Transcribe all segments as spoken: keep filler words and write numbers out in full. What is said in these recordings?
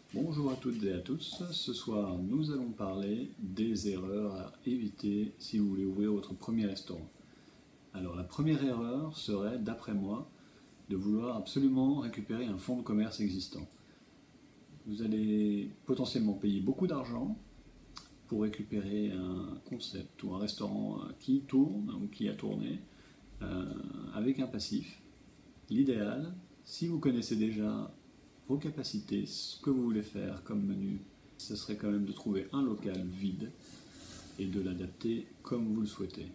Bonjour à toutes et à tous, ce soir nous allons parler des erreurs à éviter si vous voulez ouvrir votre premier restaurant. Alors la première erreur serait, d'après moi, de vouloir absolument récupérer un fonds de commerce existant. Vous allez potentiellement payer beaucoup d'argent pour récupérer un concept ou un restaurant qui tourne ou qui a tourné euh, avec un passif. L'idéal, si vous connaissez déjà vos capacités, ce que vous voulez faire comme menu, ce serait quand même de trouver un local vide et de l'adapter comme vous le souhaitez.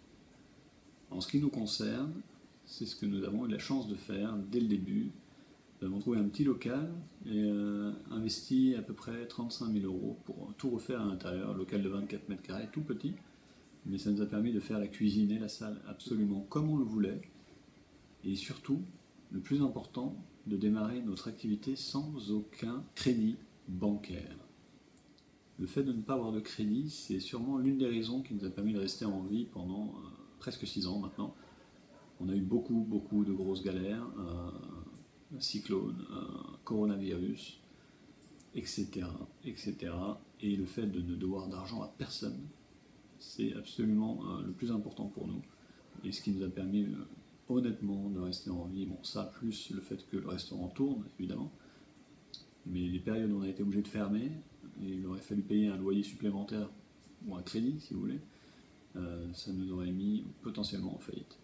En ce qui nous concerne, c'est ce que nous avons eu la chance de faire dès le début. Nous avons trouvé un petit local et euh, investi à peu près trente-cinq mille euros pour tout refaire à l'intérieur, un local de vingt-quatre mètres carrés, tout petit, mais ça nous a permis de faire la cuisine et la salle absolument comme on le voulait, et surtout, le plus important, de démarrer notre activité sans aucun crédit bancaire. Le fait de ne pas avoir de crédit, c'est sûrement l'une des raisons qui nous a permis de rester en vie pendant euh, presque six ans maintenant. On a eu beaucoup, beaucoup de grosses galères, euh, cyclone, euh, coronavirus, et cetera, et cetera. Et le fait de ne devoir d'argent à personne, c'est absolument euh, le plus important pour nous. Et ce qui nous a permis euh, honnêtement de rester en vie, bon ça plus le fait que le restaurant tourne évidemment, mais les périodes où on a été obligé de fermer, et il aurait fallu payer un loyer supplémentaire ou un crédit si vous voulez, euh, ça nous aurait mis potentiellement en faillite.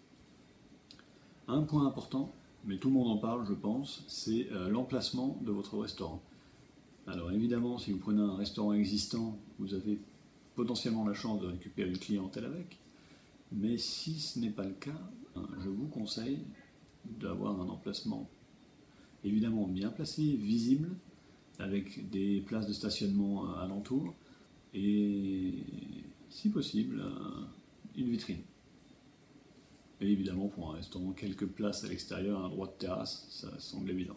Un point important, mais tout le monde en parle je pense, c'est euh, l'emplacement de votre restaurant. Alors évidemment si vous prenez un restaurant existant, vous avez potentiellement la chance de récupérer une clientèle avec, mais si ce n'est pas le cas, je vous conseille d'avoir un emplacement évidemment bien placé, visible, avec des places de stationnement alentour, et si possible, une vitrine. Et évidemment pour un restaurant, quelques places à l'extérieur, un droit de terrasse, ça semble évident.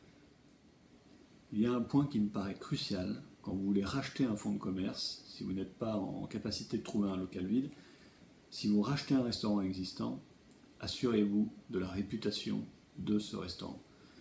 Il y a un point qui me paraît crucial quand vous voulez racheter un fonds de commerce, si vous n'êtes pas en capacité de trouver un local vide. Si vous rachetez un restaurant existant, assurez-vous de la réputation de ce restaurant.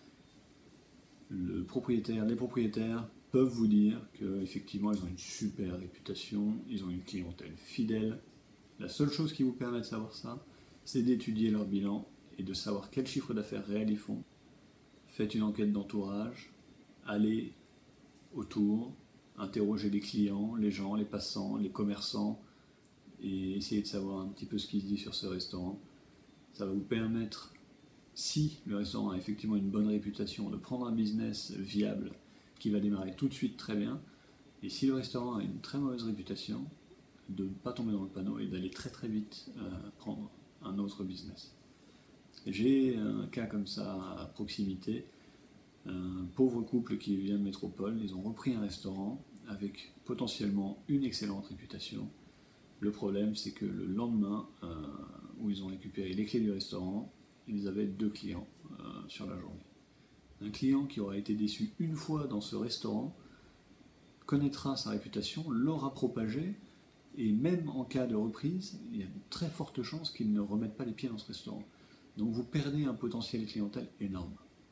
Le propriétaire, les propriétaires peuvent vous dire qu'effectivement ils ont une super réputation, ils ont une clientèle fidèle. La seule chose qui vous permet de savoir ça, c'est d'étudier leur bilan et de savoir quel chiffre d'affaires réel ils font. Faites une enquête d'entourage, allez autour, interrogez les clients, les gens, les passants, les commerçants, et essayez de savoir un petit peu ce qui se dit sur ce restaurant. Ça va vous permettre, si le restaurant a effectivement une bonne réputation, de prendre un business viable qui va démarrer tout de suite très bien, et si le restaurant a une très mauvaise réputation, de ne pas tomber dans le panneau et d'aller très très vite euh, prendre un autre business. J'ai un cas comme ça à proximité, un pauvre couple qui vient de métropole, ils ont repris un restaurant avec potentiellement une excellente réputation. Le problème, c'est que le lendemain, euh, où ils ont récupéré les clés du restaurant, ils avaient deux clients euh, sur la journée. Un client qui aura été déçu une fois dans ce restaurant connaîtra sa réputation, l'aura propagée, et même en cas de reprise, il y a de très fortes chances qu'ils ne remettent pas les pieds dans ce restaurant. Donc vous perdez un potentiel clientèle énorme.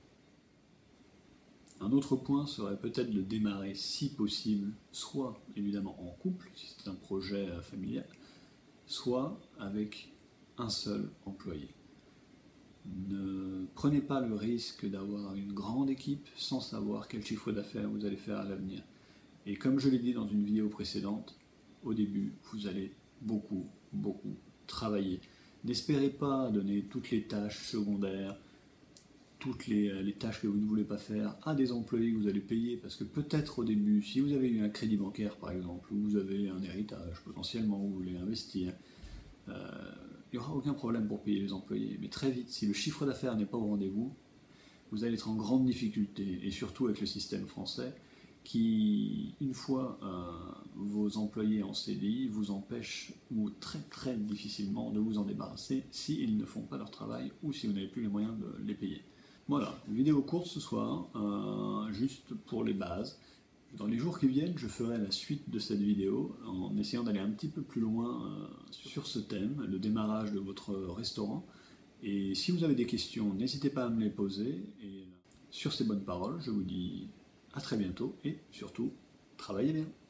Un autre point serait peut-être de démarrer, si possible, soit évidemment en couple, si c'est un projet familial, soit avec un seul employé. Ne prenez pas le risque d'avoir une grande équipe sans savoir quel chiffre d'affaires vous allez faire à l'avenir. Et comme je l'ai dit dans une vidéo précédente, au début, vous allez beaucoup, beaucoup travailler. N'espérez pas donner toutes les tâches secondaires, toutes les, les tâches que vous ne voulez pas faire à des employés que vous allez payer, parce que peut-être au début, si vous avez eu un crédit bancaire par exemple, ou vous avez un héritage potentiellement, vous voulez investir, euh, il n'y aura aucun problème pour payer les employés. Mais très vite, si le chiffre d'affaires n'est pas au rendez-vous, vous allez être en grande difficulté, et surtout avec le système français, qui, une fois euh, vos employés en C D I, vous empêche, ou très très difficilement, de vous en débarrasser s'ils ne font pas leur travail, ou si vous n'avez plus les moyens de les payer. Voilà, une vidéo courte ce soir, euh, juste pour les bases. Dans les jours qui viennent, je ferai la suite de cette vidéo en essayant d'aller un petit peu plus loin euh, sur ce thème, le démarrage de votre restaurant. Et si vous avez des questions, n'hésitez pas à me les poser. Et sur ces bonnes paroles, je vous dis à très bientôt et surtout, travaillez bien.